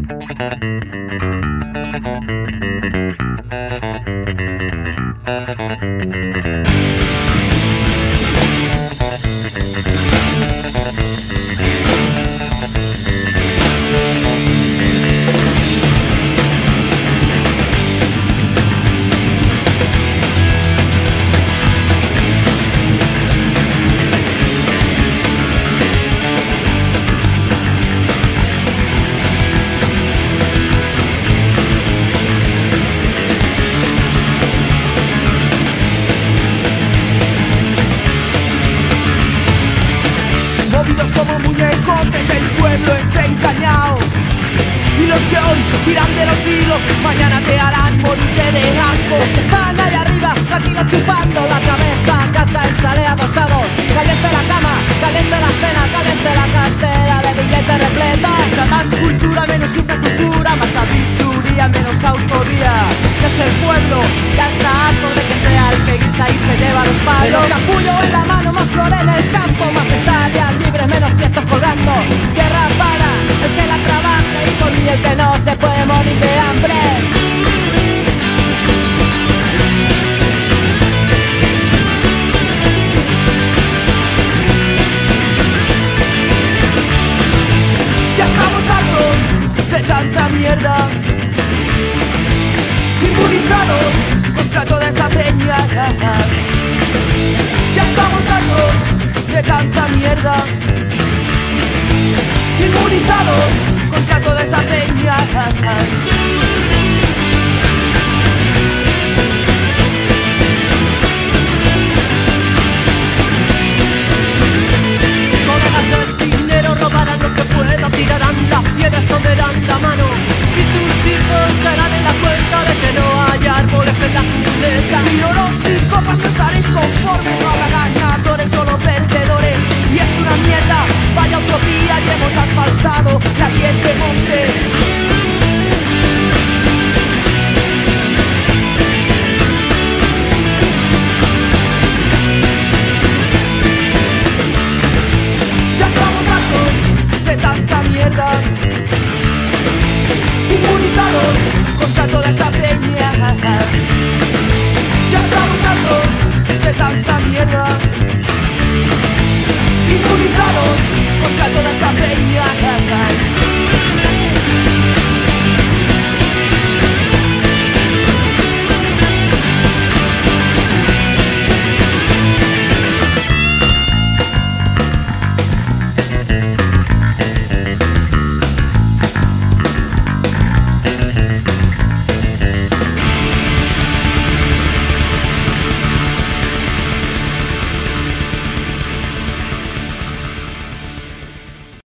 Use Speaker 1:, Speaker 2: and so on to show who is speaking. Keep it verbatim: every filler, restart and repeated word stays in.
Speaker 1: Como muñecotes el pueblo es engañado, y los que hoy tiran de los hilos mañana te harán morirte de asco.
Speaker 2: Están allá arriba, tranquilos chupando la cabeza, gata en chale adosados. Caliente la cama, caliente la cena, caliente la cartera de billetes repleta.
Speaker 1: Echa más cultura, menos infraestructura, más sabiduría, menos autoría. Que es el pueblo, ya está harto de que sea el que grita y se lleva los palos.
Speaker 2: Menos capullo en la mano, más flor en el campo, más hectáreas libres, menos fiestas colgando. Tierra para el que la trabaja y por mí el que no se puede morir de hambre.
Speaker 1: Ya estamos hartos de tanta mierda, inmunizados contra toda esa peña. Ya estamos hartos de tanta mierda, inmunizados contra toda esa peña.
Speaker 2: Colegas del dinero robarán lo que puedan, tirarán la piedra, esconderán la mano, y sus hijos caerán en la cuenta de que no hay árboles en la cuneta.
Speaker 1: Y oros y copas no estaréis conformes, no habrá ganadores, solo perdedores. Y es una mierda, vaya utopía, y hemos asfaltado la diez de monte. Ya estamos hartos de tanta mierda, inmunizados contra toda esa peña. Ya estamos hartos de tanta mierda, inmunizados contra toda esa peña.